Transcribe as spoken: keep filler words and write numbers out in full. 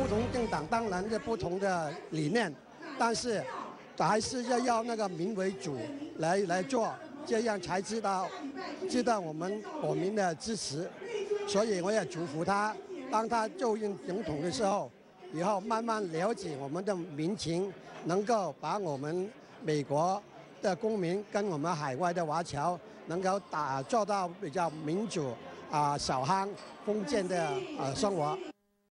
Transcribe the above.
不同政党当然是不同的理念，但是还是要要那个民为主来来做，这样才知道知道我们国民的支持。所以我也祝福他，当他就任总统的时候，以后慢慢了解我们的民情，能够把我们美国的公民跟我们海外的华侨能够打做到比较民主啊、小康封建的啊生活。